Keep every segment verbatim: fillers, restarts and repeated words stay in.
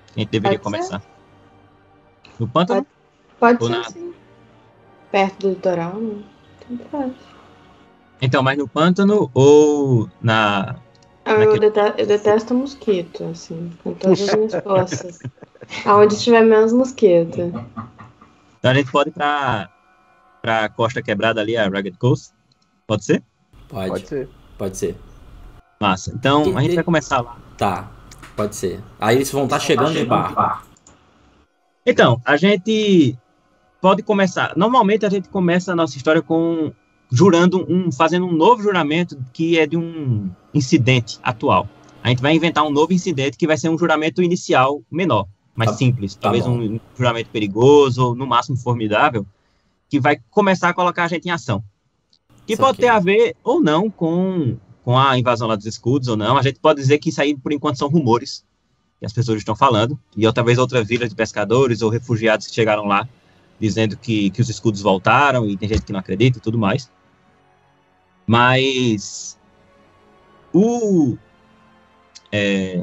A gente deveria Pode começar. No pântano? Pode, pode Ou ser, na... sim. Perto do litoral, né? Tanto faz. Então, mas no pântano ou na... Ah, Eu, naquele... dete- eu detesto mosquito, assim, com todas as minhas forças. Aonde tiver menos mosquito. Então a gente pode ir pra, pra Costa Quebrada ali, a Ragged Coast. Pode ser? Pode. Pode ser. Pode ser. Massa. Então, De- a gente de- vai começar lá. Tá, pode ser. Aí eles vão estar chegando de barco. Então, a gente pode começar. Normalmente a gente começa a nossa história com jurando um, fazendo um novo juramento que é de um incidente atual. A gente vai inventar um novo incidente que vai ser um juramento inicial menor, mais Tá- simples, tá talvez bom. um, um juramento perigoso ou no máximo formidável, que vai começar a colocar a gente em ação. Que pode Saquei. ter a ver ou não com, com a invasão lá dos escudos ou não. A gente pode dizer que isso aí por enquanto são rumores que as pessoas estão falando, e ou talvez outra vila de pescadores ou refugiados que chegaram lá dizendo que, que os escudos voltaram e tem gente que não acredita e tudo mais. Mas o, é,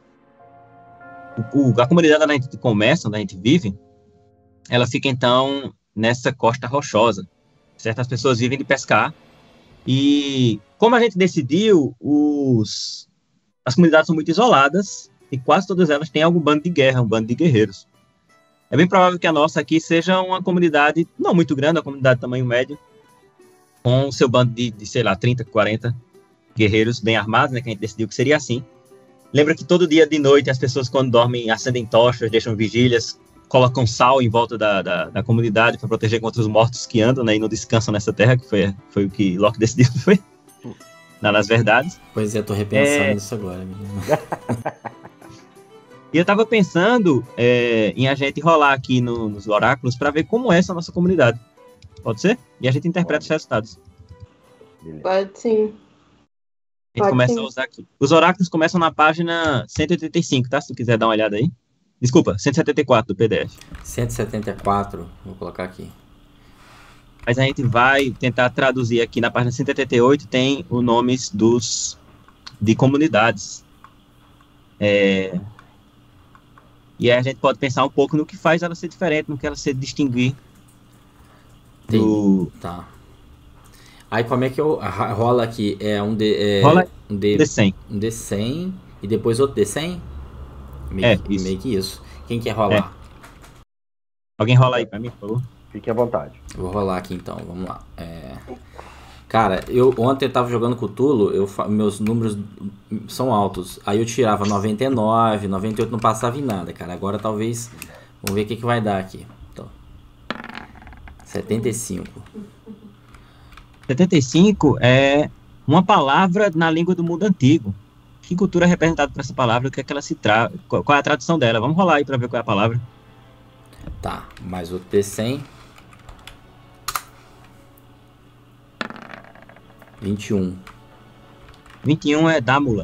o, o- a comunidade onde a gente começa, onde a gente vive, ela fica então nessa costa rochosa. Certas pessoas vivem de pescar e como a gente decidiu, os, as comunidades são muito isoladas e quase todas elas têm algum bando de guerra, um bando de guerreiros. É bem provável que a nossa aqui seja uma comunidade não muito grande, uma comunidade de tamanho médio, com o seu bando de, de, sei lá, trinta, quarenta guerreiros bem armados, né, que a gente decidiu que seria assim. Lembra que todo dia de noite as pessoas, quando dormem, acendem tochas, deixam vigílias, colocam sal em volta da, da, da comunidade para proteger contra os mortos que andam, né, e não descansam nessa terra, que foi, foi o que Locke decidiu, foi? Não, nas verdades. Pois é, tô repensando É. nisso agora, menino. E eu tava pensando é, em a gente rolar aqui no- nos oráculos para ver como é essa nossa comunidade. Pode ser? E a gente interpreta Pode. os resultados. Beleza. Pode sim. A gente Pode começa sim. a usar aqui. Os oráculos começam na página cento e oitenta e cinco, tá? Se tu quiser dar uma olhada aí. Desculpa, cento e setenta e quatro do P D F. cento e setenta e quatro, vou colocar aqui. Mas a gente vai tentar traduzir aqui na página cento e oitenta e oito, tem os nomes dos, de comunidades. É, e aí a gente pode pensar um pouco no que faz ela ser diferente, no que ela se distinguir do... Tá. Aí como é que eu ra- rola aqui? É um D, é Rola um D, D cem. um D cem e depois outro D cem? Meio, É, que, isso. meio que isso. Quem quer rolar? Alguém rola aí pra mim, por favor? Fique à vontade. Eu vou rolar aqui então, vamos lá. É, Cara, eu ontem eu tava jogando com o Tulo, eu, fa- meus números são altos. Aí eu tirava noventa e nove, noventa e oito, não passava em nada, cara. Agora talvez. Vamos ver o que, que vai dar aqui. Então, setenta e cinco. setenta e cinco é uma palavra na língua do mundo antigo. Que cultura é representada por essa palavra? O que é que ela se traz? Qual qual é a tradução dela? Vamos rolar aí pra ver qual é a palavra. Tá, mais outro D cem. vinte e um. vinte e um é Dámula.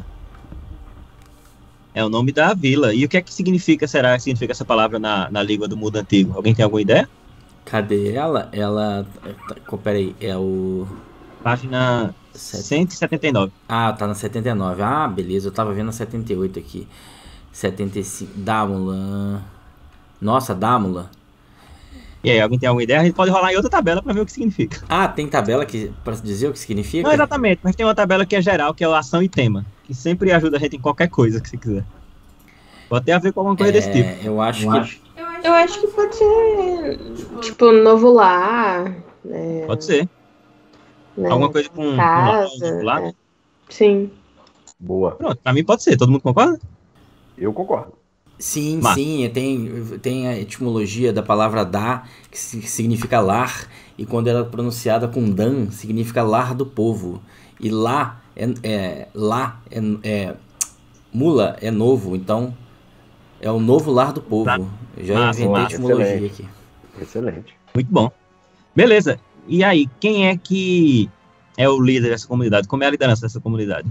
É o nome da vila. E o que é que significa, será que significa essa palavra na, na língua do mundo antigo? Alguém tem alguma ideia? Cadê ela? Ela. tá, Peraí, é o. Página Sete. cento e setenta e nove. Ah, tá na setenta e nove. Ah, beleza, eu tava vendo a setenta e oito aqui. setenta e cinco. Dámula. Nossa, Dámula. E aí, alguém tem alguma ideia? A gente pode rolar em outra tabela pra ver o que significa. Ah, tem tabela que, pra dizer o que significa? Não exatamente, mas tem uma tabela que é geral, que é o ação e tema. Que sempre ajuda a gente em qualquer coisa que você quiser. Pode ter a ver com alguma coisa desse tipo. É, eu acho que. Eu acho que pode ser, tipo, novo lar, né? Pode ser. né, Alguma coisa com, com casa, lá. é. Sim. Boa. Pronto, pra mim pode ser. Todo mundo concorda? Eu concordo. Sim, Mas- sim, tem, tem a etimologia da palavra dá, que si- significa lar, e quando ela é pronunciada com dan, significa lar do povo. E lá é, é lá é, é mula é novo, então é o novo lar do povo. Tá. Eu já Massa, inventei a massa, etimologia excelente. aqui. Excelente. Muito bom. Beleza. E aí, quem é que é o líder dessa comunidade? Como é a liderança dessa comunidade?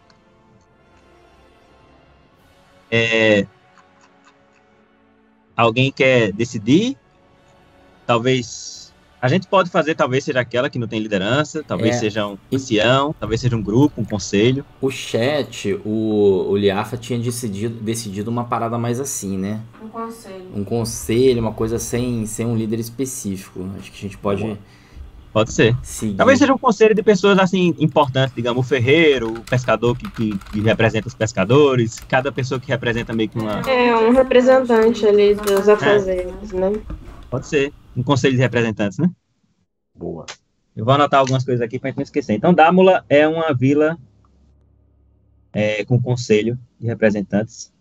É... Alguém quer decidir? Talvez A gente pode fazer, talvez seja aquela que não tem liderança, talvez É. seja um ancião, talvez seja um grupo, um conselho. O chat, o, o Liafa tinha decidido, decidido uma parada mais assim, né? Um conselho. Um conselho, uma coisa sem, sem um líder específico. Acho que a gente pode Pode ser. seguir. Talvez seja um conselho de pessoas assim importantes, digamos, o ferreiro, o pescador que, que, que representa os pescadores, cada pessoa que representa meio que uma. É, um representante ali dos afazeres, né? Pode ser. Um conselho de representantes, né? Boa. Eu vou anotar algumas coisas aqui para gente não esquecer. Então, Dámula é uma vila é, com conselho de representantes.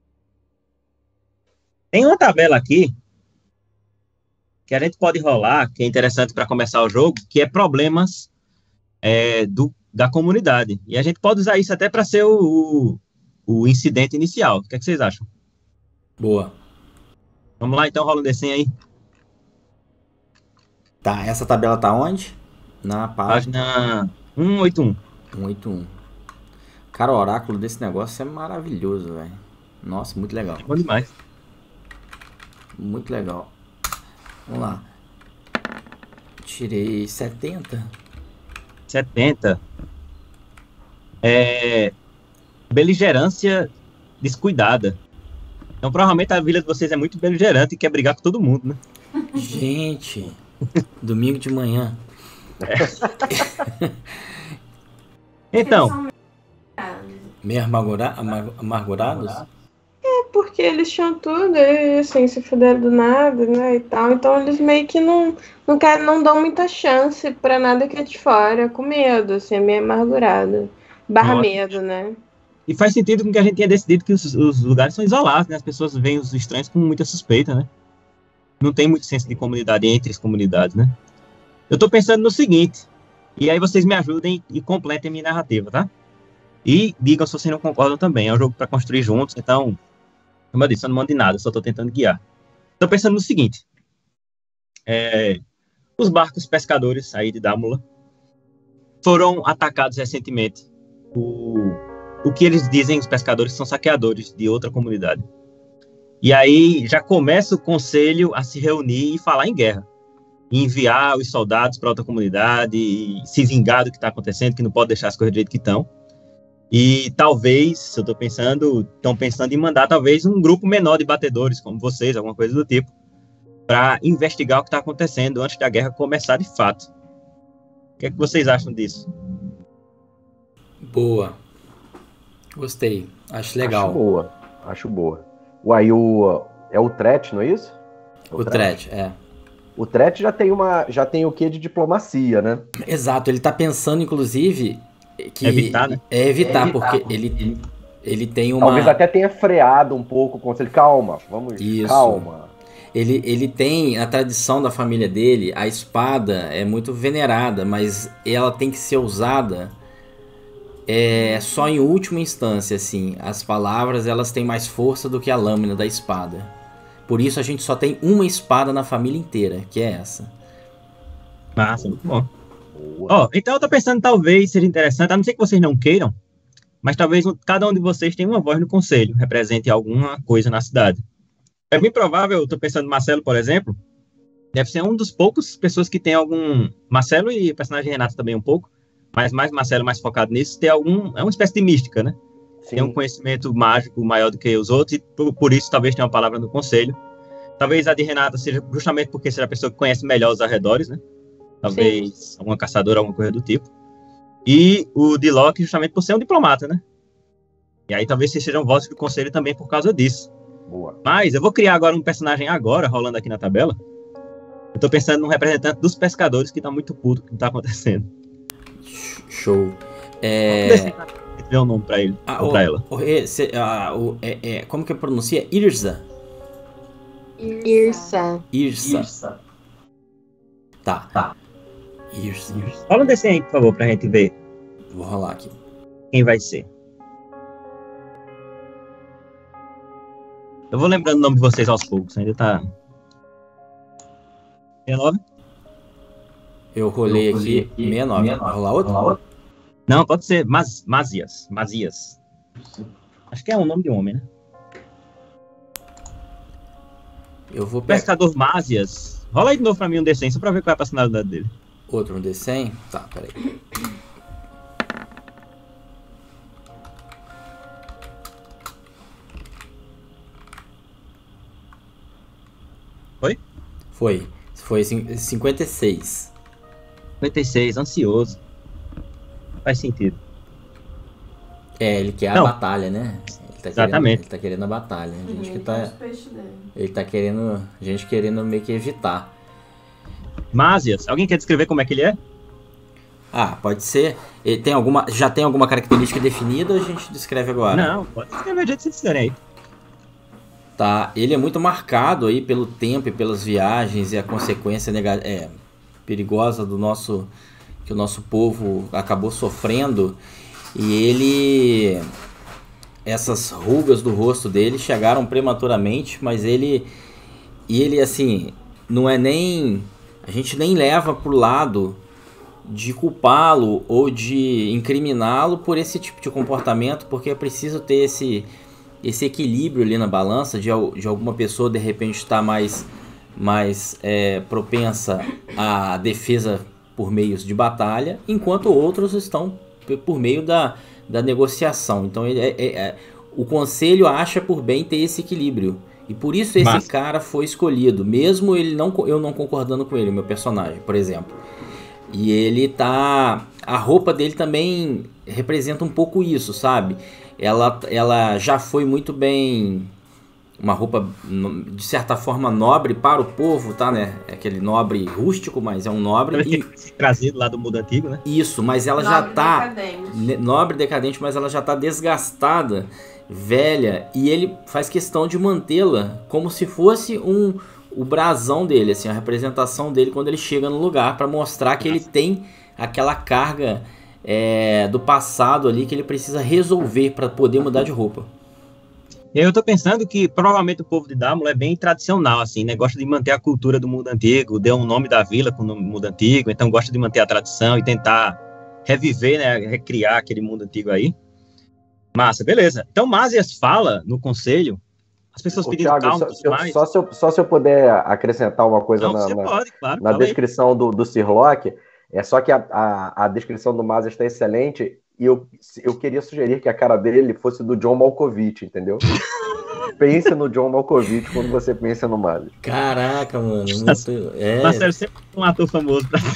Tem uma tabela aqui que a gente pode rolar, que é interessante para começar o jogo, que é problemas é, do, da comunidade. E a gente pode usar isso até para ser o, o, o incidente inicial. O que, é que vocês acham? Boa. Vamos lá, então, rola um desenho aí. Tá, essa tabela tá onde? Na página Página cento e oitenta e um. cento e oitenta e um. Cara, o oráculo desse negócio é maravilhoso, velho. Nossa, muito legal. Bom demais. Muito legal. Vamos lá. Tirei setenta. setenta. É, beligerância descuidada. Então, provavelmente a vila de vocês é muito beligerante e quer brigar com todo mundo, né? Gente, domingo de manhã. Então, Meio amargura- amar- amargurados? Porque eles tinham tudo e, assim, se fuderam do nada, né, e tal. Então eles meio que não, não, querem, não dão muita chance pra nada que é de fora, com medo, assim, é meio amargurado. Barra Nossa. medo, né? e faz sentido com que a gente tenha decidido que os, os lugares são isolados, né? As pessoas veem os estranhos com muita suspeita, né? Não tem muito senso de comunidade entre as comunidades, né? Eu tô pensando no seguinte, e aí vocês me ajudem e completem a minha narrativa, tá? E digam se vocês não concordam também. É um jogo para construir juntos, então, como eu disse, eu não mando de nada, só tô tentando guiar. Tô pensando no seguinte, é, os barcos pescadores aí de Dámula foram atacados recentemente. O, o que eles dizem, os pescadores, são saqueadores de outra comunidade. E aí já começa o conselho a se reunir e falar em guerra. E enviar os soldados para outra comunidade, e se vingar do que está acontecendo, que não pode deixar as coisas do jeito que estão. E talvez, se eu estou pensando, estão pensando em mandar talvez um grupo menor de batedores, como vocês, alguma coisa do tipo, para investigar o que está acontecendo antes da guerra começar de fato. O que é que vocês acham disso? Boa. Gostei. Acho legal. Acho boa. Acho boa. Uai, o, é o Tret, não é isso? É O Tret, é. O Tret já tem uma, já tem o quê de diplomacia, né? Exato, ele tá pensando, inclusive, que Evitar, né? é evitar, É evitar, porque porque ele, ele tem uma. Talvez até tenha freado um pouco o conselho. Calma, vamos, Isso. calma. Ele, ele tem, a tradição da família dele, a espada é muito venerada, mas ela tem que ser usada é, só em última instância, assim. As palavras, elas têm mais força do que a lâmina da espada. Por isso a gente só tem uma espada na família inteira, que é essa. Massa, muito bom. Boa. Ó, então eu tô pensando, talvez seja interessante, a não ser que vocês não queiram, mas talvez um- cada um de vocês tenha uma voz no conselho, represente alguma coisa na cidade. É bem provável, eu tô pensando Marcelo, por exemplo, deve ser um dos poucos pessoas que tem algum... Marcelo e o personagem Renato também um pouco, mas mais Marcelo, mais focado nisso, tem algum... É uma espécie de mística, né? Tem um Sim. conhecimento mágico maior do que os outros, e por, por isso talvez tenha uma palavra no conselho. Talvez a de Renata seja justamente porque será a pessoa que conhece melhor os arredores, né? Talvez alguma caçadora, alguma coisa do tipo. E o de Locke justamente por ser um diplomata, né? E aí talvez vocês sejam vozes do conselho também por causa disso. Boa. Mas eu vou criar agora um personagem agora, rolando aqui na tabela. Eu tô pensando num representante dos pescadores que tá muito puto com o que tá acontecendo. Show. É... Vamos ver o nome pra ele, Ah, ou o, pra ela. o, esse, ah, o, é, é, como que pronuncia? Irza. Irsa. Irsa. Tá. tá. Irsa. Rola um desenho aí, por favor, pra gente ver Vou rolar aqui. quem vai ser. Eu vou lembrando o nome de vocês aos poucos, ainda tá... sessenta e nove? Eu rolei aqui sessenta e nove. Vou rolar outro? Não, pode ser Mas, Mazias. Mazias. Acho que é um nome de homem, né? Eu vou pegar Pescador Másias. Rola aí de novo pra mim um D cem, só pra ver qual é a personalidade dele. outro um D cem. Tá, peraí. Foi? Foi. Foi cin- cinquenta e seis. cinquenta e seis, ansioso. Faz sentido. É, ele quer a Não. batalha, né? Ele tá Exatamente. Querendo, ele tá querendo a batalha. A gente que tá. Ele tá querendo. A gente querendo meio que evitar. Másias, alguém quer descrever como é que ele é? Ah, pode ser. Ele tem alguma, já tem alguma característica definida ou a gente descreve agora? Não, pode descrever do jeito que vocês quiserem aí. Tá, ele é muito marcado aí pelo tempo e pelas viagens e a consequência nega- é, perigosa do nosso que o nosso povo acabou sofrendo. E ele essas rugas do rosto dele chegaram prematuramente, mas ele e ele assim, não é nem a gente nem leva pro lado de culpá-lo ou de incriminá-lo por esse tipo de comportamento, porque é preciso ter esse esse equilíbrio ali na balança de, al- de alguma pessoa de repente estar mais, mais é, propensa à defesa por meios de batalha, enquanto outros estão p- por meio da, da negociação. Então ele é, é- é- o conselho acha por bem ter esse equilíbrio. E por isso esse Massa. cara foi escolhido, mesmo ele não, co- eu não concordando com ele, meu personagem, por exemplo. E ele tá. A roupa dele também representa um pouco isso, sabe? Ela, ela já foi muito bem. Uma roupa, no- de certa forma, nobre para o povo, tá, né? É aquele nobre rústico, mas é um nobre. Ele E, tem se trazido lá do mundo antigo, né? isso, mas ela já Nobre tá. decadente. ne- Nobre decadente, mas ela já tá desgastada, velha, e ele faz questão de mantê-la como se fosse um o brasão dele, assim, a representação dele quando ele chega no lugar, para mostrar que ele tem aquela carga é, do passado ali que ele precisa resolver para poder mudar de roupa. E aí eu tô pensando que provavelmente o povo de Dámula é bem tradicional, assim, né? Gosta de manter a cultura do mundo antigo, deu um nome da vila com o nome do mundo antigo, então gosta de manter a tradição e tentar reviver, né? Recriar aquele mundo antigo aí. Massa, beleza. Então Másias fala no conselho, as pessoas Ô, pedindo Thiago, calma só, e tudo se eu, mais. só, se eu, só se eu puder acrescentar uma coisa Não, na, você na, pode, claro. na fala aí. descrição do, do Sirlock, é só que a, a, a descrição do Mazes está excelente e eu, eu queria sugerir que a cara dele fosse do John Malkovich, entendeu? Pense no John Malkovich quando você pensa no Mazes. Caraca, mano, muito. É, Marcelo sempre um ator famoso. Pra...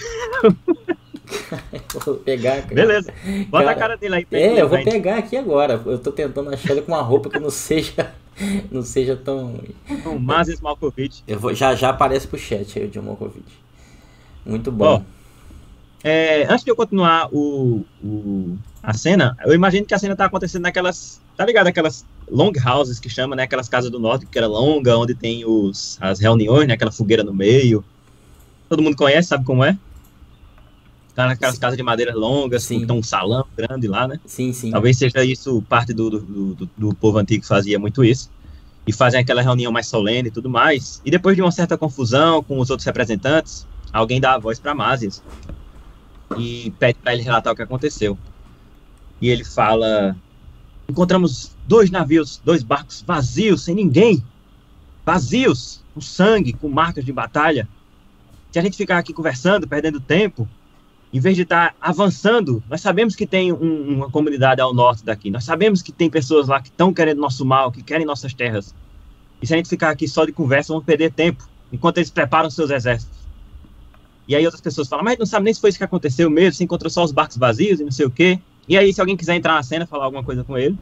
vou pegar. cara. Beleza, bota Cara, a cara dele aí. pra É, gente eu vou lembrar. pegar aqui agora. Eu tô tentando achar ele com uma roupa que não seja, não seja tão. Então, Másias Malkovich. Eu vou, já já aparece pro chat aí o John Malkovich. Muito bom. Ó, É, antes de eu continuar o, o- a cena, eu imagino que a cena tá acontecendo naquelas, tá ligado? Aquelas long houses que chama, né? Aquelas casas do norte que era longa, onde tem os, as reuniões, né? Aquela fogueira no meio. Todo mundo conhece, sabe como é? Tá naquelas Sim. casas de madeira longas, Sim. com tem um salão grande lá, né? Sim, sim. Talvez seja isso, parte do, do, do, do povo antigo que fazia muito isso. E fazem aquela reunião mais solene e tudo mais. E depois de uma certa confusão com os outros representantes, alguém dá a voz para Másias e pede para ele relatar o que aconteceu. E ele fala: encontramos dois navios, dois barcos vazios, sem ninguém. Vazios, com sangue, com marcas de batalha. Se a gente ficar aqui conversando, perdendo tempo, em vez de estar avançando, nós sabemos que tem um- uma comunidade ao norte daqui, nós sabemos que tem pessoas lá que estão querendo nosso mal, que querem nossas terras. E se a gente ficar aqui só de conversa, vamos perder tempo, enquanto eles preparam seus exércitos. E aí outras pessoas falam: mas a gente não sabe nem se foi isso que aconteceu mesmo, se encontrou só os barcos vazios e não sei o quê. E aí, se alguém quiser entrar na cena, falar alguma coisa com ele.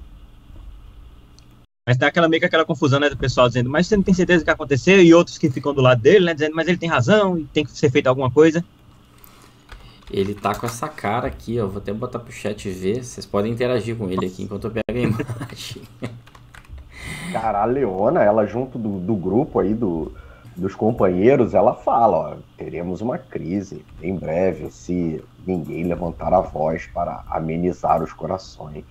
Mas tá aquela, meio que aquela confusão, né, do pessoal dizendo: mas você não tem certeza do que aconteceu? E outros que ficam do lado dele, né, dizendo: mas ele tem razão e tem que ser feita alguma coisa. Ele tá com essa cara aqui, ó. Vou até botar pro chat ver. Vocês podem interagir com ele aqui enquanto eu pego a imagem. Cara, a Leona, ela junto do, do grupo aí, do, dos companheiros, ela fala, ó, teremos uma crise em breve se ninguém levantar a voz para amenizar os corações.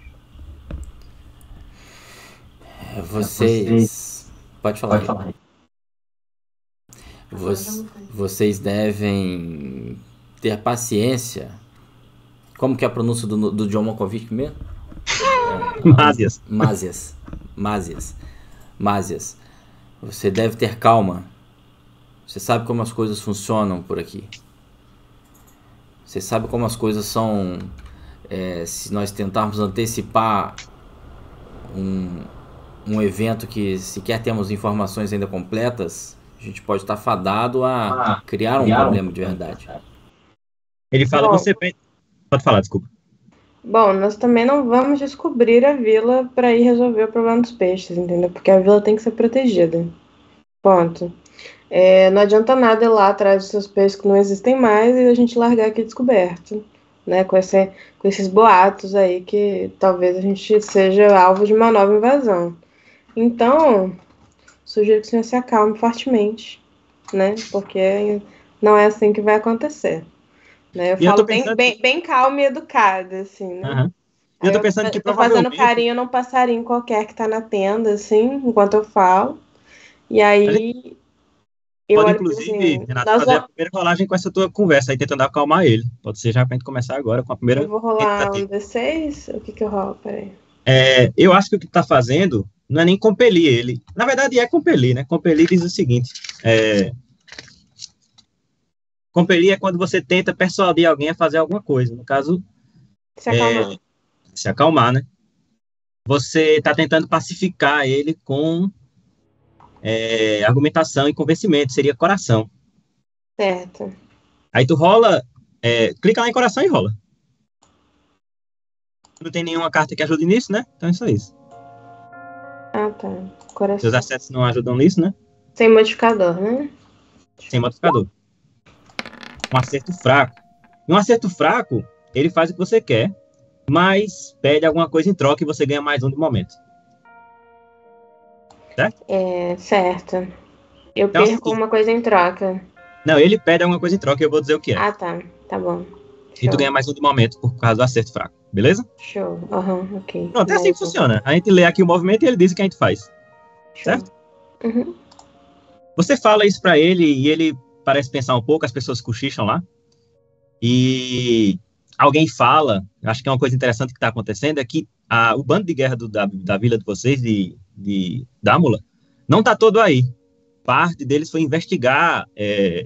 Vocês. Pode falar. Pode falar. Voc- Vocês devem ter paciência. Como que é a pronúncia do, do John Malkovich mesmo? Másias. Másias. Másias. Másias. Você deve ter calma. Você sabe como as coisas funcionam por aqui. Você sabe como as coisas são... É, se nós tentarmos antecipar um, um evento que sequer temos informações ainda completas, a gente pode estar fadado a ah, criar um criar problema um... de verdade. Ele fala, Bom, você... Pode falar, desculpa. Bom, nós também não vamos descobrir a vila para ir resolver o problema dos peixes, entendeu? Porque a vila tem que ser protegida. Ponto. É, não adianta nada ir lá atrás dos seus peixes que não existem mais e a gente largar aqui descoberto, né? Com, esse, com esses boatos aí que talvez a gente seja alvo de uma nova invasão. Então, sugiro que o senhor se acalme fortemente, né? Porque não é assim que vai acontecer. Né? Eu e falo eu bem, bem, bem calma e educada, assim, né? Uhum. E eu tô pensando eu, que tô fazendo carinho num passarinho qualquer que tá na tenda, assim, enquanto eu falo. E aí... Eu Pode, inclusive, assim, Renato, fazer vamos... a primeira rolagem com essa tua conversa aí, tentando acalmar ele. Pode ser já pra gente começar agora com a primeira... Eu vou rolar um D seis? O que que eu rolo? Peraí. É, eu acho que o que tu tá fazendo não é nem compelir ele. Na verdade, é compelir, né? Compelir diz o seguinte... É... Compelir é quando você tenta persuadir alguém a fazer alguma coisa. No caso... Se acalmar. É... Se acalmar, né? Você tá tentando pacificar ele com... É, argumentação e convencimento, seria coração. Certo. Aí tu rola, é, clica lá em coração e rola. Não tem nenhuma carta que ajude nisso, né? Então é só isso. Ah, tá. Coração. Seus acertos não ajudam nisso, né? Sem modificador, né? Sem modificador. Um acerto fraco. Um acerto fraco, ele faz o que você quer, mas pede alguma coisa em troca e você ganha mais um de momento. Certo? É, certo. Eu então, perco assim, uma coisa em troca. Não, ele pede alguma coisa em troca e eu vou dizer o que é. Ah, tá. Tá bom. Show. E tu ganha mais um de momento por causa do acerto fraco, beleza? Show. Aham, uhum, ok. Pronto, é assim que funciona. A gente lê aqui o movimento e ele diz o que a gente faz. Show. Certo? Uhum. Você fala isso pra ele e ele parece pensar um pouco, as pessoas cochicham lá. E alguém fala, acho que é uma coisa interessante que tá acontecendo, é que a, o bando de guerra do, da, da vila de vocês, de, de Dámula, não tá todo aí. Parte deles foi investigar é,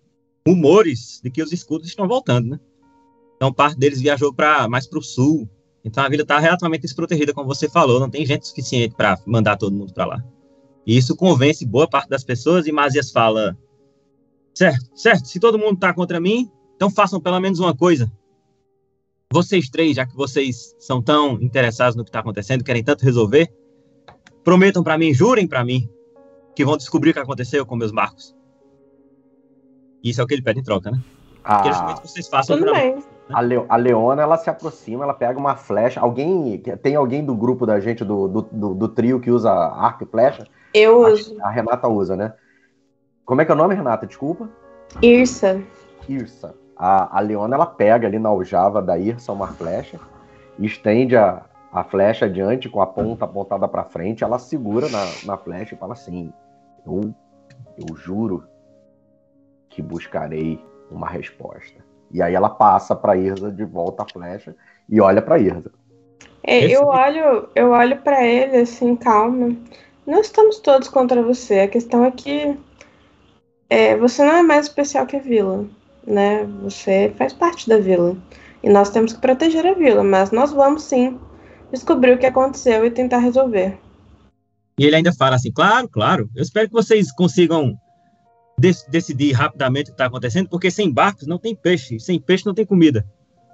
rumores de que os escudos estão voltando, né? Então, parte deles viajou pra, mais para o sul. Então, a vila está relativamente desprotegida, como você falou. Não tem gente suficiente para mandar todo mundo para lá. E isso convence boa parte das pessoas. E Masias fala, certo, certo, se todo mundo está contra mim, então façam pelo menos uma coisa. Vocês três, já que vocês são tão interessados no que está acontecendo, querem tanto resolver, prometam para mim, jurem para mim, que vão descobrir o que aconteceu com meus barcos. Isso é o que ele pede em troca, né? Ah, que justamente vocês façam tudo bem. Mim, né? A, Le, a Leona, ela se aproxima, ela pega uma flecha. Alguém, tem alguém do grupo da gente, do, do, do, do trio, que usa arco e flecha? Eu uso. A, a Renata usa, né? Como é que é o nome, Renata? Desculpa. Irsa. Irsa. A, a Leona, ela pega ali na aljava da Irsa uma flecha, estende a, a flecha adiante com a ponta apontada para frente, ela segura na, na flecha e fala assim, eu, eu juro que buscarei uma resposta. E aí ela passa para Irsa de volta a flecha e olha para Irsa. É, eu olho, eu olho para ele assim, calma. Nós estamos todos contra você. A questão é que é, você não é mais especial que a vila, né? Você faz parte da vila e nós temos que proteger a vila, mas nós vamos sim descobrir o que aconteceu e tentar resolver. E ele ainda fala assim, claro, claro. Eu espero que vocês consigam de- decidir rapidamente o que está acontecendo, porque sem barcos não tem peixe, sem peixe não tem comida.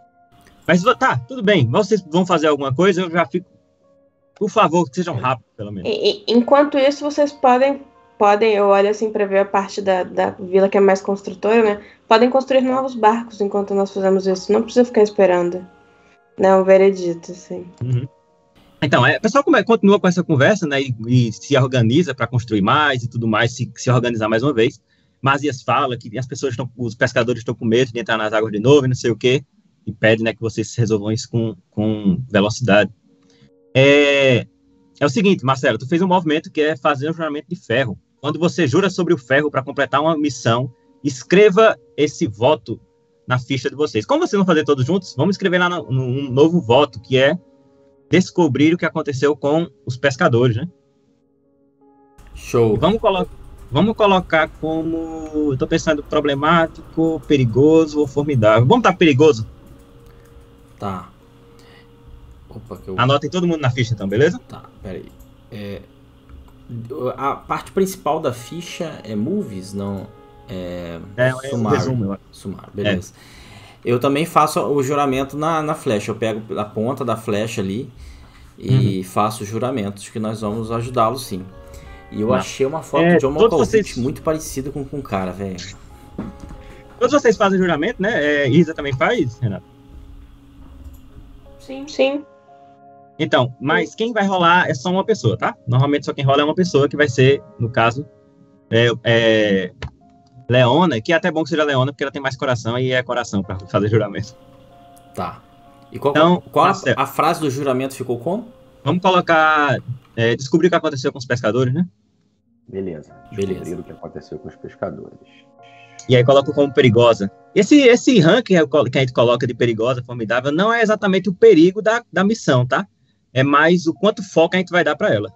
Mas tá, tudo bem, vocês vão fazer alguma coisa, eu já fico... Por favor, que sejam rápidos, pelo menos. E, enquanto isso, vocês podem, podem, eu olho assim para ver a parte da, da vila que é mais construtora, né? Podem construir novos barcos enquanto nós fazemos isso. Não precisa ficar esperando, né? Um veredito, assim. Uhum. Então, é, o pessoal come, continua com essa conversa, né? E, e se organiza para construir mais e tudo mais, se, se organizar mais uma vez. Masias fala que as pessoas estão, os pescadores estão com medo de entrar nas águas de novo e não sei o quê. E pede, né, que vocês resolvam isso com, com velocidade. É, é o seguinte, Marcelo, tu fez um movimento que é fazer um juramento de ferro. Quando você jura sobre o ferro para completar uma missão, escreva esse voto na ficha de vocês. Como vocês vão fazer todos juntos, vamos escrever lá no, no, um novo voto, que é descobrir o que aconteceu com os pescadores, né? Show. Vamos, colo vamos colocar como... Tô pensando problemático, perigoso ou formidável. Vamos estar perigoso? Tá. Opa, que eu... Anotem todo mundo na ficha então, beleza? Tá, peraí. É... A parte principal da ficha é movies, não? É, é, é sumário. Resumo, Sumário, beleza. É. Eu também faço o juramento na, na flecha. Eu pego a ponta da flecha ali e uhum. faço juramentos que nós vamos ajudá-lo sim. E eu Não. achei uma foto é, de John Malkovich vocês... muito parecida com o cara, velho. Todos vocês fazem juramento, né? É, Isa também faz, Renato? Sim, sim. Então, mas quem vai rolar é só uma pessoa, tá? Normalmente só quem rola é uma pessoa, que vai ser, no caso, é, é Leona, que é até bom que seja Leona, porque ela tem mais coração e é coração pra fazer juramento. Tá. E qual, então, qual a, a frase do juramento ficou como? Vamos colocar... É, descobrir o que aconteceu com os pescadores, né? Beleza. Beleza. Descobrir o que aconteceu com os pescadores. E aí coloco como perigosa. Esse, esse ranking que a gente coloca de perigosa, formidável, não é exatamente o perigo da, da missão, tá? É mais o quanto foco a gente vai dar para ela.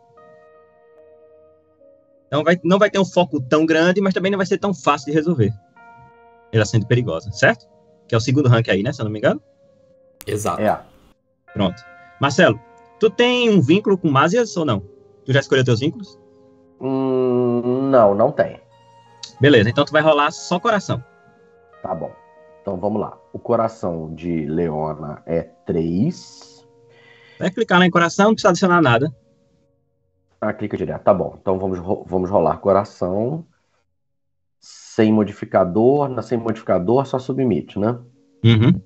Então vai, não vai ter um foco tão grande, mas também não vai ser tão fácil de resolver. Ela sendo perigosa, certo? Que é o segundo ranking aí, né? Se eu não me engano. Exato. É. Pronto. Marcelo, tu tem um vínculo com Másias ou não? Tu já escolheu teus vínculos? Hum, não, não tem. Beleza, então tu vai rolar só coração. Tá bom. Então vamos lá. O coração de Leona é três. Vai clicar lá em coração, não precisa adicionar nada. Ah, clica direto. Tá bom. Então vamos, vamos rolar coração. Sem modificador. Na sem modificador, só submite, né? Uhum.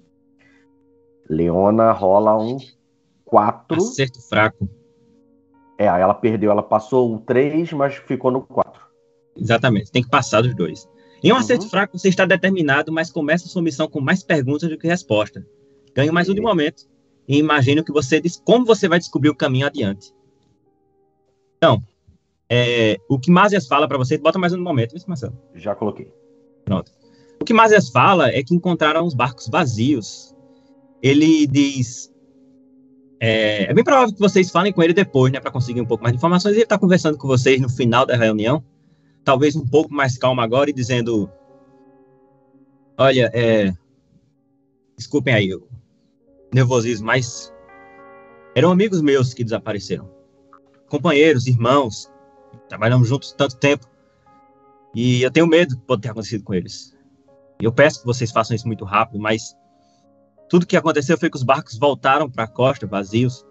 Leona rola um quatro. Acerto fraco. É, ela perdeu. Ela passou o três, mas ficou no quatro. Exatamente. Tem que passar dos dois. Em um Uhum. acerto fraco, você está determinado, mas começa a sua missão com mais perguntas do que resposta. Ganhe mais um de momento. E imagine que você diz como você vai descobrir o caminho adiante. Então, é, o que Másias fala para você, bota mais um momento, viu, Marcelo? Já coloquei. Pronto. O que Másias fala é que encontraram os barcos vazios. Ele diz... É, é bem provável que vocês falem com ele depois, né, para conseguir um pouco mais de informações. E ele está conversando com vocês no final da reunião, talvez um pouco mais calmo agora, e dizendo... Olha, é... Desculpem aí o nervosismo, mas... Eram amigos meus que desapareceram. Companheiros, irmãos, trabalhamos juntos tanto tempo, e eu tenho medo de poder ter acontecido com eles. Eu peço que vocês façam isso muito rápido, mas tudo que aconteceu foi que os barcos voltaram para a costa vazios,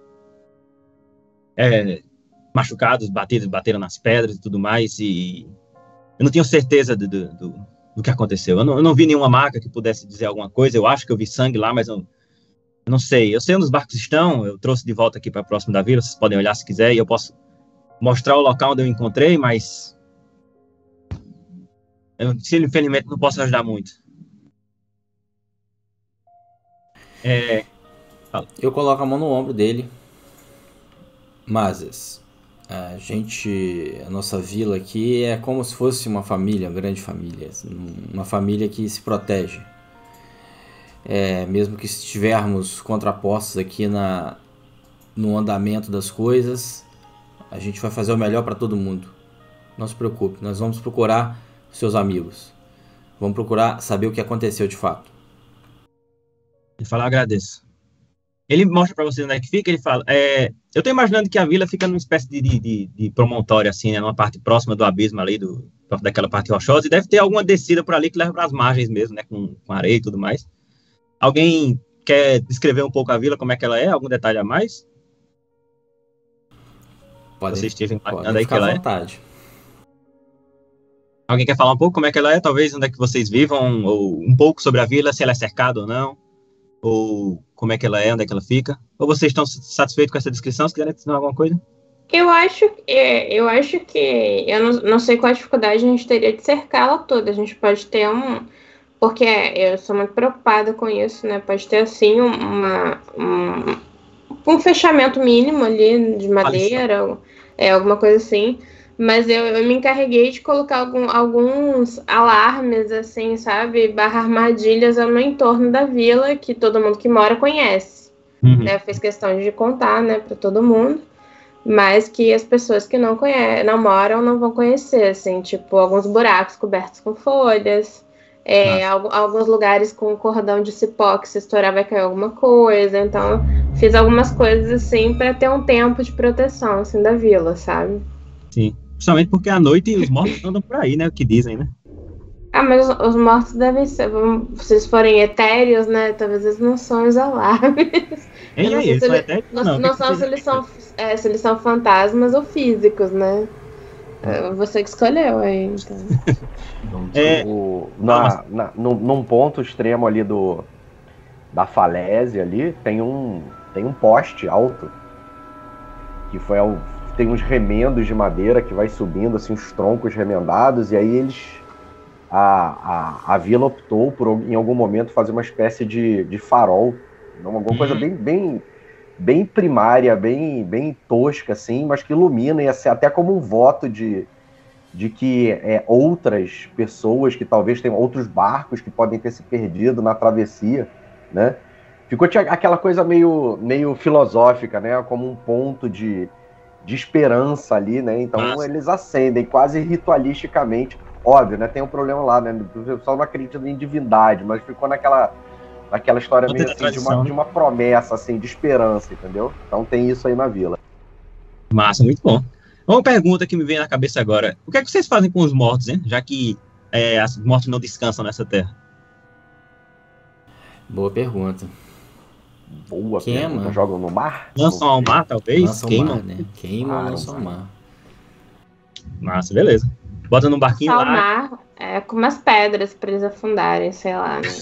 é, machucados, batidos, bateram nas pedras e tudo mais, e eu não tenho certeza do, do, do, do que aconteceu. Eu não, eu não vi nenhuma marca que pudesse dizer alguma coisa. Eu acho que eu vi sangue lá, mas eu Eu não sei, eu sei onde os barcos estão, eu trouxe de volta aqui para próximo da vila, vocês podem olhar se quiser, e eu posso mostrar o local onde eu encontrei, mas eu, infelizmente, não posso ajudar muito. É... Eu coloco a mão no ombro dele. Mazes, a gente, a nossa vila aqui é como se fosse uma família, uma grande família, uma família que se protege. É, mesmo que estivermos contrapostos aqui na, no andamento das coisas, a gente vai fazer o melhor para todo mundo. Não se preocupe, nós vamos procurar seus amigos. Vamos procurar saber o que aconteceu de fato. Ele fala, agradeço. Ele mostra para você onde é que fica, ele fala, é, eu tô imaginando que a vila fica numa espécie de, de, de promontório, assim, né, numa parte próxima do abismo ali, do, daquela parte rochosa, e deve ter alguma descida por ali que leva para as margens mesmo, né, com, com areia e tudo mais. Alguém quer descrever um pouco a vila, como é que ela é? Algum detalhe a mais? Pode, Você esteja imaginando pode aí ficar que ela à vontade. É? Alguém quer falar um pouco como é que ela é? Talvez onde é que vocês vivam, ou um pouco sobre a vila, se ela é cercada ou não, ou como é que ela é, onde é que ela fica? Ou vocês estão satisfeitos com essa descrição? Se quiserem adicionar alguma coisa? Eu acho, é, eu acho que... Eu não, não sei qual a dificuldade a gente teria de cercá-la toda. A gente pode ter um... Porque eu sou muito preocupada com isso, né? Pode ter, assim, uma, um, um fechamento mínimo ali de madeira, é, alguma coisa assim. Mas eu, eu me encarreguei de colocar algum, alguns alarmes, assim, sabe? Barra armadilhas no entorno da vila, que todo mundo que mora conhece. Uhum. Né? Eu fiz questão de contar, né, para todo mundo. mas que as pessoas que não conhecem, não moram, não vão conhecer, assim, tipo, alguns buracos cobertos com folhas, é, al- alguns lugares com cordão de cipó que se estourar vai cair alguma coisa, então fiz algumas coisas, assim, para ter um tempo de proteção, assim, da vila, sabe? Sim. Principalmente porque à noite os mortos andam por aí, né? O que dizem, né? Ah, mas os, os mortos devem ser, vamos- se eles forem etéreos, né, talvez eles não são exoláveis. E Eu não aí, sei eles se, são ele- etéreos não, ou não? O que não que são se vocês eles acreditam? são, é, se eles são fantasmas ou físicos, né? É, você que escolheu aí, então. É, O, Calma. na, na, num, num ponto extremo ali do, da falésia ali, tem um, tem um poste alto, que foi ao, tem uns remendos de madeira que vai subindo, assim, os troncos remendados, e aí eles, a, a, a vila optou por, em algum momento, fazer uma espécie de, de farol, não, alguma coisa Hum. bem, bem, bem primária, bem, bem tosca, assim, mas que ilumina, e assim, até como um voto de, de que é, outras pessoas, que talvez tenham outros barcos que podem ter se perdido na travessia, né? Ficou tinha aquela coisa meio, meio filosófica, né? Como um ponto de, de esperança ali, né? Então Massa. eles acendem quase ritualisticamente. Óbvio, né? Tem um problema lá, né? O pessoal não acredita em divindade, mas ficou naquela, naquela história Manter meio a assim, de uma, tradição, de né? uma promessa, assim, de esperança, entendeu? Então tem isso aí na vila. Massa, muito bom. Uma pergunta que me vem na cabeça agora. O que é que vocês fazem com os mortos, hein? Já que é, os mortos não descansam nessa terra. Boa pergunta. Boa Queima. pergunta. Jogam no mar? Lançam Não ao sei. mar, talvez? Lança ao Queimam? mar, né? Queima ou Ah, lança ao não. mar. Massa, beleza. Bota num barquinho Lançar o lá. mar é, com umas pedras pra eles afundarem, sei lá, né?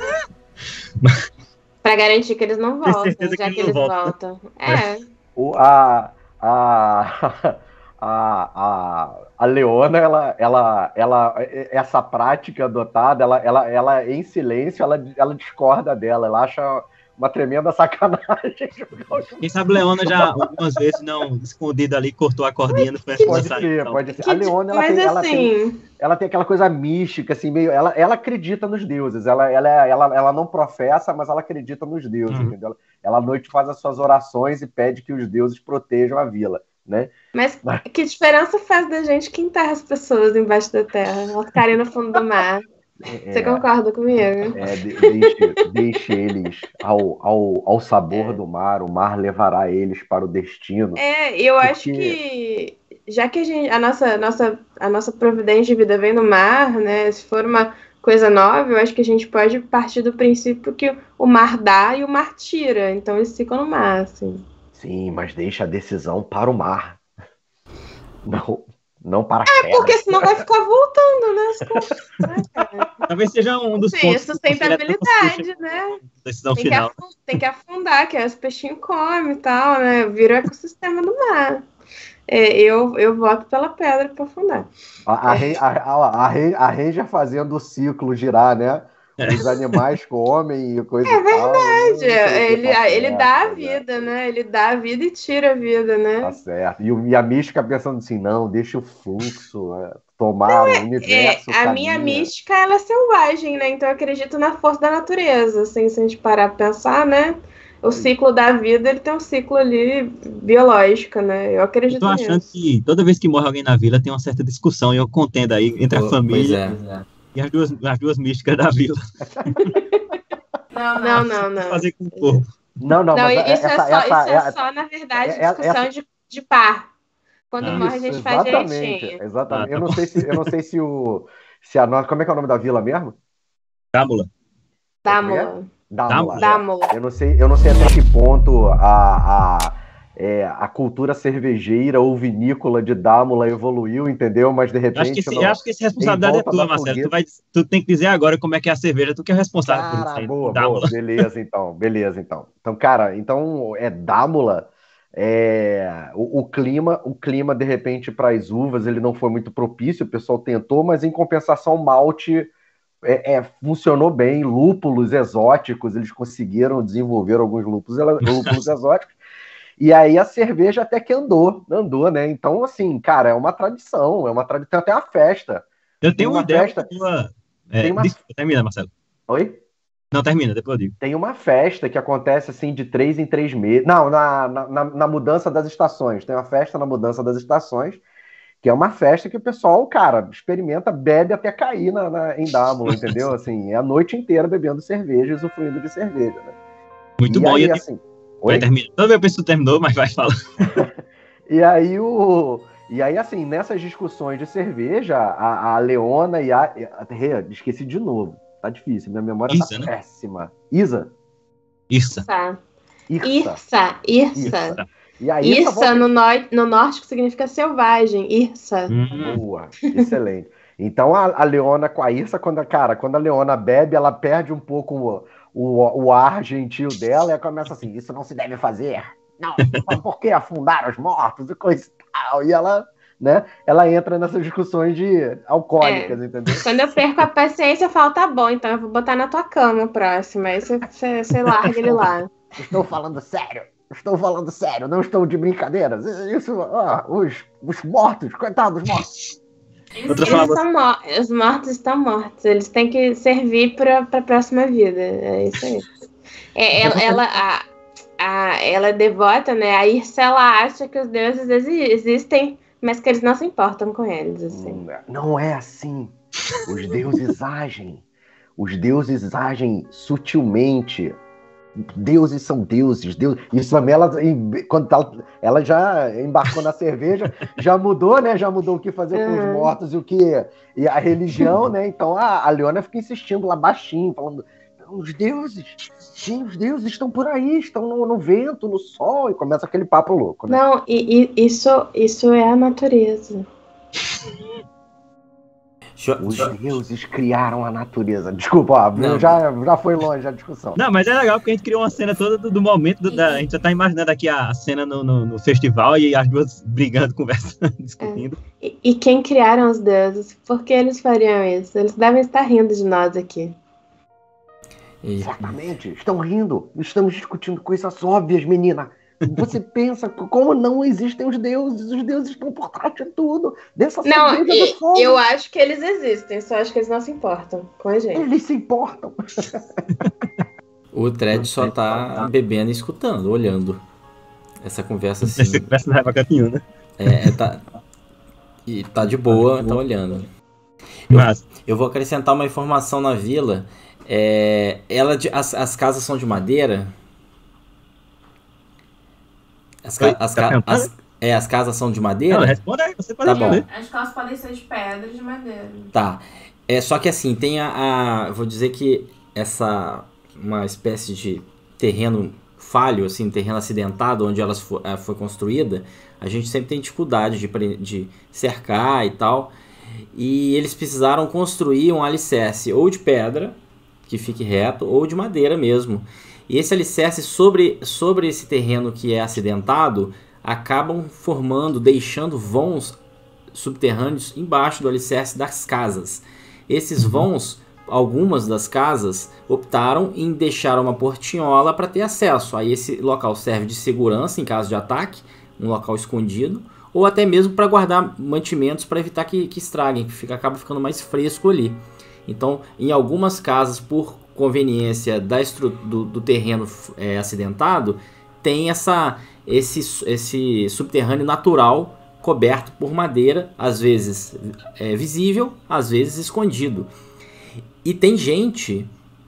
Pra garantir que eles não Tem voltem, certeza que já ele que não eles volta, né? voltam. É. O, a, a, a, a, a Leona, ela, ela, ela, essa prática adotada, ela, ela, ela em silêncio, ela, ela discorda dela, ela acha uma tremenda sacanagem. Quem sabe Leona já algumas vezes não escondido ali, cortou a cordinha, não foi Que Pode lançar ser, então. pode ser. Que A di- Leona, ela Mas tem, ela tem, assim, ela tem aquela coisa mística, assim, meio. Ela, ela acredita nos deuses. Ela, ela, é- ela, ela não professa, mas ela acredita nos deuses, Uhum. entendeu? Ela à noite faz as suas orações e pede que os deuses protejam a vila, né? mas Mas- que diferença faz da gente que enterra as pessoas embaixo da terra? Elas ficarem no fundo do mar. Você É, concorda comigo? é, de- deixe, deixe eles ao, ao, ao sabor É. do mar, o mar levará eles para o destino. É, eu acho Porque- que já que a gente, a nossa, nossa, a nossa providência de vida vem no mar, né? Se for uma coisa nova, eu acho que a gente pode partir do princípio que o mar dá e o mar tira. Então eles ficam no mar, assim. Sim, mas deixa a decisão para o mar. Não, não para as pedras. Porque senão vai ficar voltando, né? As coisas, né, cara? Talvez seja um dos Sim, pontos que o conselho é tão sustentabilidade, né? na decisão Tem que, final. afundar, tem que afundar, que aí os peixinhos comem e tal, né? Vira o ecossistema do mar. É, eu, eu voto pela pedra para afundar. A, a, Ren- a, a, a, Ren- a Ranger fazendo o ciclo girar, né? Os animais comem e coisa É e tal. Não sei o que, Ele, tá ele certo, dá a tá vida, certo. né? Ele dá a vida e tira a vida, Tá né? certo. E, o- e a mística pensando assim, não, deixa o fluxo é, tomar o É, universo, a minha caminha. mística, ela é selvagem, né? Então eu acredito na força da natureza, assim, se a gente parar pra pensar, né? O ciclo da vida, ele tem um ciclo ali biológico, né? Eu Eu acredito tô achando nisso. que toda vez que morre alguém na vila tem uma certa discussão e eu contendo aí entre a Pô, família Pois é. e as duas, as duas místicas da vila. Não, não, não, O que não. fazer com o corpo. Não, não, Não, mas isso, essa, é, só, essa, isso é essa- só, na verdade, é- é- discussão essa- de, de par. Quando Ah. morre, a Isso, gente faz exatamente, direitinho. exatamente. Ah, tá eu não bom. sei se, eu não sei se o, se a nossa, como é que é o nome da vila mesmo? Dámula. Dámula. Dámula. Dámula. Eu não sei, eu não sei até que ponto a, a, é, a cultura cervejeira ou vinícola de Dámula evoluiu, entendeu? Mas de Eu acho que, repente, esse, no- eu acho que essa responsabilidade é volta tua, da Marcelo. Tu, fogueira- vai, tu tem que dizer agora como é que é a cerveja. Tu que é o responsável por isso Cara, aí. boa, Dámula. boa, beleza, então, beleza, então. Então, cara, então é Dámula. É, o, o clima, o clima de repente para as uvas ele não foi muito propício. O pessoal tentou, mas em compensação o malte é, é, funcionou bem. Lúpulos exóticos, eles conseguiram desenvolver alguns lúpulos, lúpulos exóticos. E aí a cerveja até que andou, andou, né? Então, assim, cara, é uma tradição, é uma tradição, tem até uma festa. Eu Tem tenho uma uma ideia festa- muito boa. É, tem uma- Desculpa, termina, Marcelo. Oi? Não, termina, depois eu digo. Tem uma festa que acontece assim de três em três meses. Não, na, na, na mudança das estações. Tem uma festa na mudança das estações, que é uma festa que o pessoal, cara, experimenta, bebe até cair na, na, em Dámulo, entendeu? Assim, é a noite inteira bebendo cerveja, usufruindo de cerveja, né? Muito e bom. Aí, e assim, vai terminar. Todo meu pessoal terminou, mas vai falar. E aí, o... e aí, assim, nessas discussões de cerveja, a, a Leona e a... a... Esqueci de novo. Tá difícil, minha memória Isa, tá né? péssima. Isa? Irsa. Irsa. Irsa. Irsa. Irsa. Irsa. E a Irsa Irsa volta... no, no... no norte significa selvagem. Irsa. Hum. Boa, excelente. Então a, a Leona com a Irsa, quando, cara, quando a Leona bebe, ela perde um pouco o, o, o ar gentil dela e ela começa assim, isso não se deve fazer. Não, por que afundar os mortos e coisa e tal? E ela, né, ela entra nessas discussões de alcoólicas, É. entendeu? Quando eu perco a paciência, eu falo, tá bom, então eu vou botar na tua cama próxima. Aí você, você, você larga ele lá. Estou falando sério. Estou falando sério, não estou de brincadeiras. Isso, ah, os, os mortos, coitados, os mortos. Outra Eles fala- estão mor- Os mortos estão mortos. Eles têm que servir para a próxima vida. É isso aí. É, ela, ela, a, a, ela é devota, né? A Irsa, ela acha que os deuses exi- existem, mas que eles não se importam com eles. Assim. Não é assim. Os deuses agem. Os deuses agem sutilmente. Deuses são deuses, Deus. Isso também, ela, quando ela, ela já embarcou na cerveja, já mudou, né? Já mudou o que fazer com os Uhum. mortos e o que. E a religião, né? Então a, a Leona fica insistindo lá baixinho, falando: os deuses, sim, os deuses estão por aí, estão no, no vento, no sol, e começa aquele papo louco, né? Não, e, e isso, isso é a natureza. Os deuses criaram a natureza. Desculpa, ó, Não. já, já foi longe a discussão. Não, mas é legal porque a gente criou uma cena toda do, do momento. do- da, a gente já tá imaginando aqui a, a cena no, no, no festival e as duas brigando, conversando, discutindo. E, e quem criaram os deuses? Por que eles fariam isso? Eles devem estar rindo de nós aqui. E- Certamente, estão rindo. Estamos discutindo coisas óbvias, menina. Você pensa como não existem os deuses? Os deuses estão por trás de tudo. Dessa Não, cerveja e- do fogo. eu acho que eles existem, só acho que eles não se importam com a gente. Eles se importam. O Thread só tá bebendo e escutando, olhando. Essa conversa assim. Você começa a levar cantinho, né? É, é, tá, e tá de boa, tá olhando. Mas, Eu vou acrescentar uma informação na vila. É, ela de- as, as casas são de madeira? As, ca- Oi, as, tá ca- perguntando? as- é, as casas são de madeira? não, responda aí, você pode Tá bom. responder. Acho que elas podem ser de pedra e de madeira. Tá. É só que assim, tem a, a- vou dizer que essa uma espécie de terreno falho, assim, terreno acidentado onde ela foi, ela foi construída, a gente sempre tem dificuldade de, pre- de cercar e tal. E eles precisaram construir um alicerce ou de pedra, que fique reto, ou de madeira mesmo. E esse alicerce sobre, sobre esse terreno que é acidentado, acabam formando, deixando vãos subterrâneos embaixo do alicerce das casas. Esses vãos, algumas das casas optaram em deixar uma portinhola para ter acesso. Aí esse local serve de segurança em caso de ataque, um local escondido, ou até mesmo para guardar mantimentos para evitar que, que estraguem, que fica, acaba ficando mais fresco ali. Então, em algumas casas, por conveniência da estru- do, do terreno é, acidentado, tem essa, esse, esse subterrâneo natural coberto por madeira, às vezes é, visível, às vezes escondido. E tem gente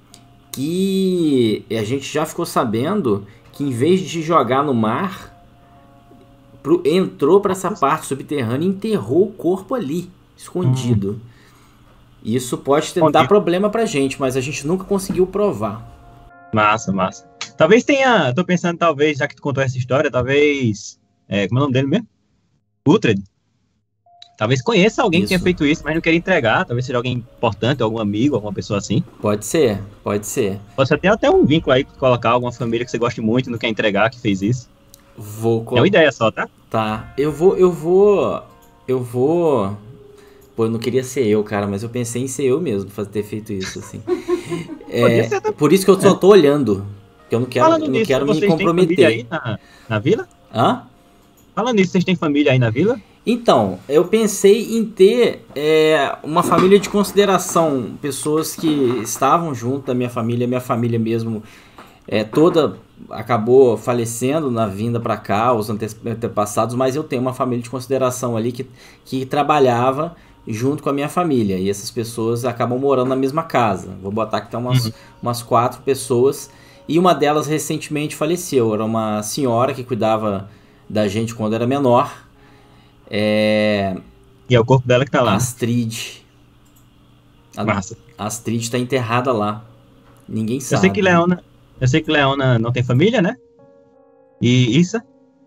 que a gente já ficou sabendo que em vez de jogar no mar, pro, entrou para essa parte subterrânea e enterrou o corpo ali, escondido. Hum. Isso pode ter, dar problema pra gente, mas a gente nunca conseguiu provar. Massa, massa. Talvez tenha, tô pensando, talvez, já que tu contou essa história, talvez, é, como é o nome dele mesmo? Uhtred. Talvez conheça alguém Isso. que tenha feito isso, mas não queria entregar, talvez seja alguém importante, algum amigo, alguma pessoa assim. Pode ser, pode ser. Pode ser até, até um vínculo aí, colocar alguma família que você goste muito e não quer entregar, que fez isso. Vou É uma ideia só, tá? Tá, eu vou, eu vou, eu vou... Pô, eu não queria ser eu, cara, mas eu pensei em ser eu mesmo, pra ter feito isso, assim. É, ser, tá? por isso que eu só tô olhando, porque eu não quero, Falando não nisso, quero me vocês têm família comprometer. aí na, na vila? Hã? Falando nisso, vocês têm família aí na vila? Então, eu pensei em ter é, uma família de consideração, pessoas que estavam junto da minha família, minha família mesmo é, toda acabou falecendo na vinda para cá, os antepassados, mas eu tenho uma família de consideração ali que, que trabalhava junto com a minha família, e essas pessoas acabam morando na mesma casa. Vou botar que tem umas, uhum. umas quatro pessoas, e uma delas recentemente faleceu, era uma senhora que cuidava da gente quando era menor. É... E é o corpo dela que tá lá. Astrid. A Massa. Astrid tá enterrada lá. Ninguém sabe. Eu sei que Leona, eu sei que Leona não tem família, né? E Issa?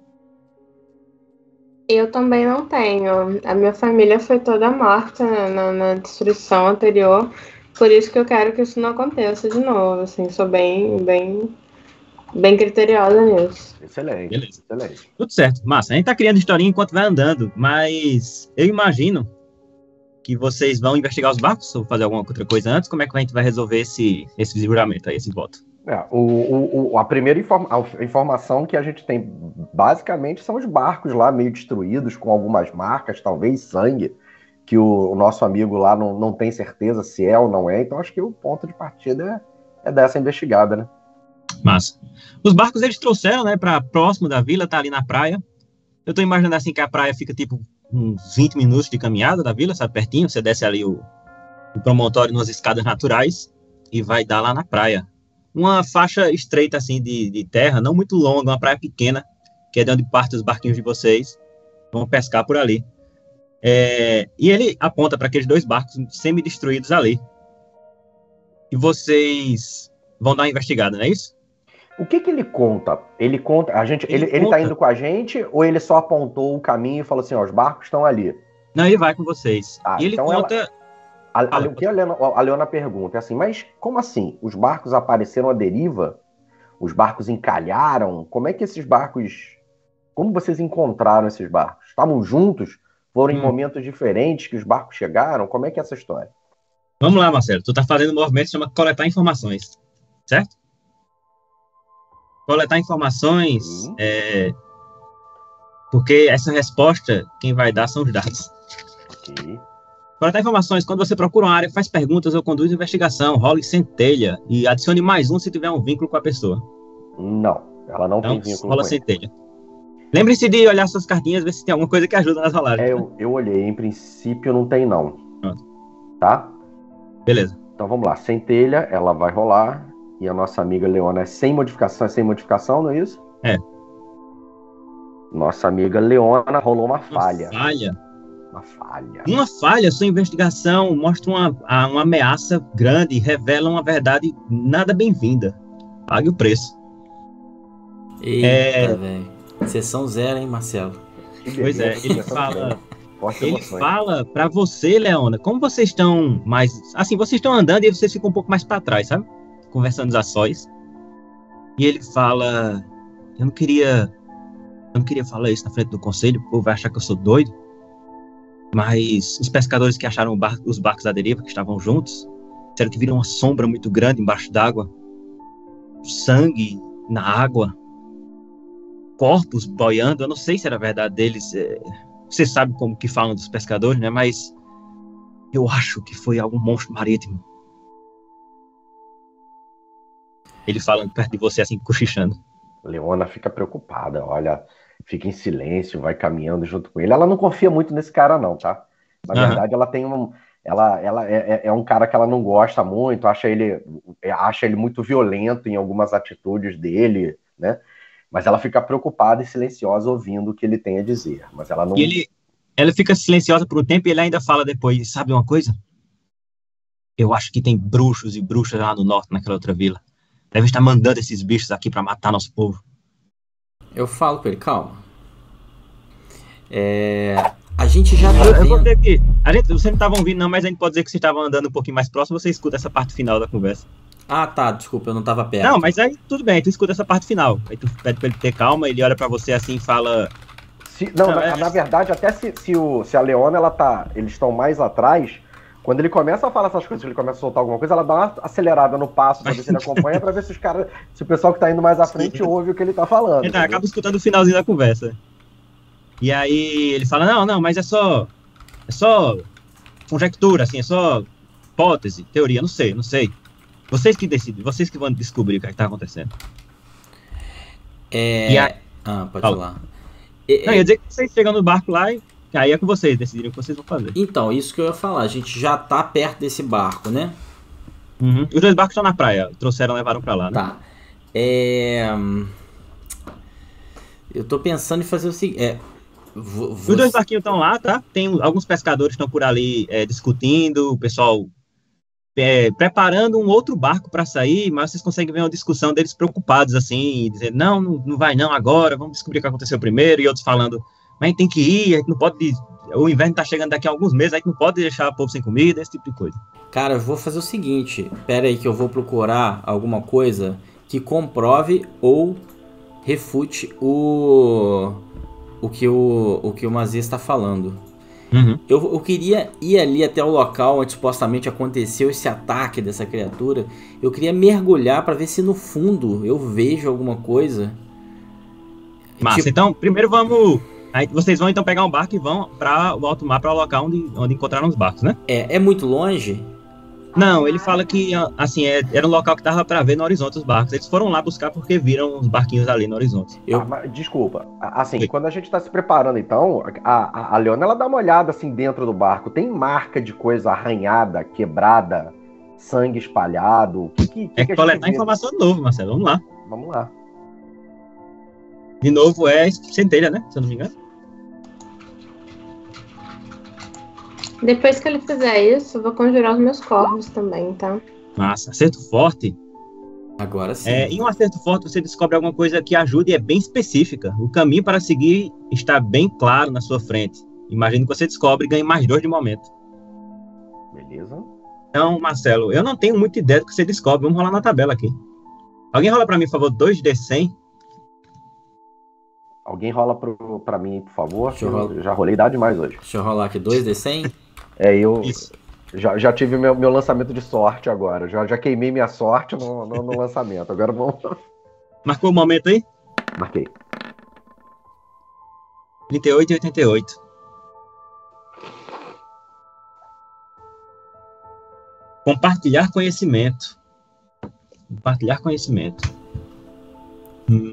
Eu também não tenho. A minha família foi toda morta na, na destruição anterior. Por isso que eu quero que isso não aconteça de novo. Assim, sou bem, bem, bem criteriosa nisso. Excelente, Beleza. excelente. Tudo certo, massa. A gente tá criando historinha enquanto vai andando, mas eu imagino que vocês vão investigar os barcos ou fazer alguma outra coisa antes. Como é que a gente vai resolver esse, esse desligamento aí, esse voto? É, o, o, o, a primeira informa a informação que a gente tem, basicamente, são os barcos lá meio destruídos, com algumas marcas, talvez sangue, que o, o nosso amigo lá não, não tem certeza se é ou não é. Então, acho que o ponto de partida é, é dessa investigada, né? Massa. Os barcos eles trouxeram, né, para próximo da vila, tá ali na praia. Eu tô imaginando assim que a praia fica tipo uns vinte minutos de caminhada da vila, sabe, pertinho. Você desce ali o, o promontório nas escadas naturais e vai dar lá na praia. Uma faixa estreita assim de, de terra, não muito longa, uma praia pequena, que é de onde partem os barquinhos de vocês. Vão pescar por ali. É, e ele aponta para aqueles dois barcos semi-destruídos ali. E vocês vão dar uma investigada, não é isso? O que que ele conta? Ele conta, a gente, ele, Ele ele tá conta. indo com a gente ou ele só apontou o caminho e falou assim, ó, os barcos estão ali? Não, ele vai com vocês. Ah, e ele então conta... ela- A, a, o que a Leona, a Leona pergunta é assim, mas como assim? Os barcos apareceram à deriva? Os barcos encalharam? Como é que esses barcos... Como vocês encontraram esses barcos? Estavam juntos? Foram em Hum. momentos diferentes que os barcos chegaram? Como é que é essa história? Vamos lá, Marcelo. Tu tá fazendo um movimento que chama coletar informações. Certo? Coletar informações, Hum. é... porque essa resposta, quem vai dar são os dados. Ok. Coletar informações, quando você procura uma área, faz perguntas ou conduz investigação, role centelha e adicione mais um se tiver um vínculo com a pessoa. Não, ela não Então, tem vínculo rola com ele. centelha. Lembre-se de olhar suas cartinhas, ver se tem alguma coisa que ajuda nas rolagens. É, eu, eu olhei, em princípio não tem não. Pronto. Tá? Beleza. Então vamos lá, centelha, ela vai rolar. E a nossa amiga Leona é sem modificação, é sem modificação, não é isso? É. Nossa amiga Leona rolou uma Uma falha. falha. Uma falha. Uma falha, sua investigação mostra uma, a- uma ameaça grande e revela uma verdade nada bem-vinda. Pague o preço. Eita, É. velho. Sessão zero, hein, Marcelo? Que Pois é, beleza, ele essa fala, bem. Forte ele emoções. fala pra você, Leona, como vocês estão mais, assim, vocês estão andando e vocês ficam um pouco mais pra trás, sabe? Conversando a sós. E ele fala, eu não queria, eu não queria falar isso na frente do conselho, o povo vai achar que eu sou doido. Mas os pescadores que acharam o bar- os barcos à deriva, que estavam juntos, disseram que viram uma sombra muito grande embaixo d'água, sangue na água, corpos boiando. Eu não sei se era verdade deles. é, Você sabe como que falam dos pescadores, né? Mas eu acho que foi algum monstro marítimo. Ele falando perto de você, assim, cochichando. Leona fica preocupada, olha, fica em silêncio, vai caminhando junto com ele. Ela não confia muito nesse cara, não, tá? Na Aham. verdade, ela tem um. Ela, ela é, é- é um cara que ela não gosta muito, acha ele, acha ele muito violento em algumas atitudes dele, né? Mas ela fica preocupada e silenciosa ouvindo o que ele tem a dizer. Mas ela não. E ele, ela fica silenciosa por um tempo e ele ainda fala depois, sabe uma coisa? Eu acho que tem bruxos e bruxas lá no norte, naquela outra vila. Devem estar mandando esses bichos aqui pra matar nosso povo. Eu falo com ele, calma. É, a gente já tá Eu vou vendo. ter que... A gente, vocês não estavam ouvindo não, mas a gente pode dizer que vocês estavam andando um pouquinho mais próximo, você escuta essa parte final da conversa. Ah, tá, desculpa, eu não tava perto. Não, mas aí tudo bem, tu escuta essa parte final. Aí tu pede pra ele ter calma, ele olha pra você assim e fala... Se- não, Não, na, é- na verdade, até se, se, o, se a Leona, ela tá, eles estão mais atrás, quando ele começa a falar essas coisas, que ele começa a soltar alguma coisa, ela dá uma acelerada no passo pra ver se ele acompanha, pra ver se os caras, se o pessoal que tá indo mais à frente ouve o que ele tá falando. Ele entendeu? acaba escutando o finalzinho da conversa. E aí ele fala, não, não, mas é só, é só conjectura, assim, é só hipótese, teoria, não sei, não sei. Vocês que decidem, vocês que vão descobrir o que está acontecendo. É... E a... Ah, pode Fala. falar. Não, ia dizer que vocês chegam no barco lá e aí é com vocês decidirem o que vocês vão fazer. Então, isso que eu ia falar, a gente já tá perto desse barco, né? Uhum. Os dois barcos estão na praia, trouxeram, levaram pra lá, né? Tá. É... Eu tô pensando em fazer o seguinte... É... vo- Os você- dois barquinhos estão lá, tá? Tem alguns pescadores que estão por ali é, discutindo, o pessoal é, preparando um outro barco para sair, mas vocês conseguem ver uma discussão deles preocupados, assim, dizendo, não, não, não vai não agora, vamos descobrir o que aconteceu primeiro, e outros falando, mas a gente tem que ir, a gente não pode, o inverno tá chegando daqui a alguns meses, a gente não pode deixar o povo sem comida, esse tipo de coisa. Cara, eu vou fazer o seguinte. Pera aí que eu vou procurar alguma coisa que comprove ou refute o... O que o, o, que o Mazias está falando. Uhum. Eu, eu queria ir ali até o local onde supostamente aconteceu esse ataque dessa criatura. Eu queria mergulhar para ver se no fundo eu vejo alguma coisa. Massa, Tipo, então, primeiro vamos, aí vocês vão então pegar um barco e vão para o alto mar, para o local onde, onde encontraram os barcos, né? é, é muito longe? Não, ele fala que, assim, é, era um local que dava para ver no horizonte os barcos. Eles foram lá buscar porque viram os barquinhos ali no horizonte. Eu- Ah, mas, desculpa, a- assim, Oi. quando a gente tá se preparando, então, a, a, a Leona, ela dá uma olhada, assim, dentro do barco. Tem marca de coisa arranhada, quebrada, sangue espalhado? O que, que, que, É que a gente coletar vê? informação de novo, Marcelo, vamos lá. Vamos lá. De novo é centelha, né? Se eu não me engano. Depois que ele fizer isso, eu vou conjurar os meus corvos também, tá? Massa. Acerto forte. Agora sim. É, em um acerto forte você descobre alguma coisa que ajude e é bem específica. O caminho para seguir está bem claro na sua frente. Imagino que você descobre e ganhe mais dois de momento. Beleza. Então, Marcelo, eu não tenho muita ideia do que você descobre. Vamos rolar na tabela aqui. Alguém rola para mim, por favor, dois D cem. Alguém rola pro, pra mim, por favor? Deixa eu Eu rolar. já rolei dado demais hoje. Deixa eu rolar aqui dois D cem. É, eu Isso. já, já tive meu, meu lançamento de sorte agora. Já, já queimei minha sorte no, no, no lançamento. Agora vamos. Marcou o momento aí? Marquei. trinta e oito e oitenta e oito. Compartilhar conhecimento. Compartilhar conhecimento. Hum.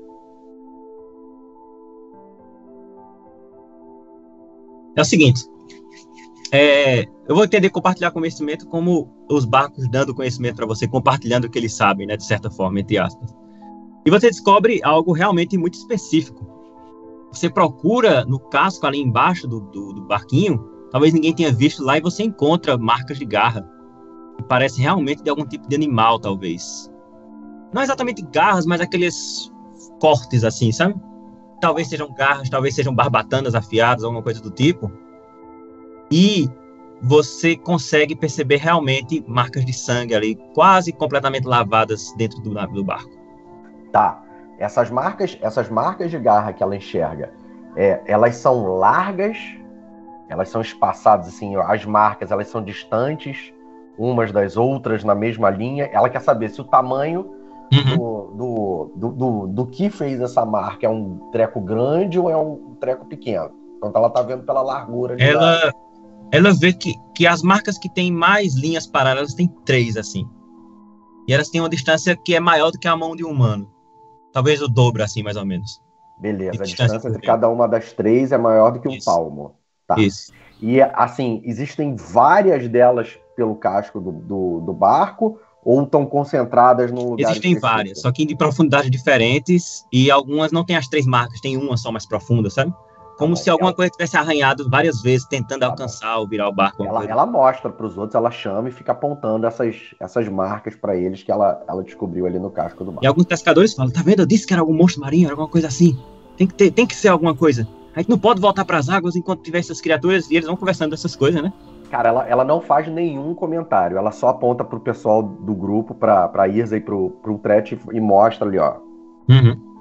É o seguinte. É, eu vou entender compartilhar conhecimento como os barcos dando conhecimento para você, compartilhando o que eles sabem, né, de certa forma, entre aspas. E você descobre algo realmente muito específico. Você procura no casco ali embaixo do, do, do barquinho, talvez ninguém tenha visto lá, e você encontra marcas de garra, que parecem realmente de algum tipo de animal, talvez. Não exatamente garras, mas aqueles cortes assim, sabe? Talvez sejam garras, talvez sejam barbatanas afiadas, alguma coisa do tipo. E você consegue perceber realmente marcas de sangue ali, quase completamente lavadas dentro do, do barco. Tá. Essas marcas, essas marcas de garra que ela enxerga, é, elas são largas, elas são espaçadas, assim, as marcas, elas são distantes umas das outras na mesma linha. Ela quer saber se o tamanho Uhum. do, do, do, do, do que fez essa marca é um treco grande ou é um treco pequeno. Então ela tá vendo pela largura. de garra. Ela, ela vê que, que as marcas que têm mais linhas paralelas têm três, assim. E elas têm uma distância que é maior do que a mão de um humano. Talvez o dobro, assim, mais ou menos. Beleza, a distância distância entre entre- cada uma das três é maior do que um Isso. palmo. Tá. Isso. E, assim, existem várias delas pelo casco do, do, do barco ou estão concentradas num lugar Existem específico? várias, só que de profundidades diferentes, e algumas não tem as três marcas, tem uma só mais profunda, sabe? Como bom, se alguma ela- coisa tivesse arranhado várias vezes, tentando Tá alcançar ou virar o barco. alguma Ela, coisa. ela mostra para os outros, ela chama e fica apontando essas, essas marcas para eles que ela, ela descobriu ali no casco do E barco. alguns pescadores falam, tá vendo? Eu disse que era algum monstro marinho, era alguma coisa assim. Tem que, ter, tem que ser alguma coisa. A gente não pode voltar para as águas enquanto tiver essas criaturas, e eles vão conversando dessas coisas, né? Cara, ela, ela não faz nenhum comentário, ela só aponta pro pessoal do grupo, pra, pra Irza e pro, pro Tret e mostra ali, ó. Uhum.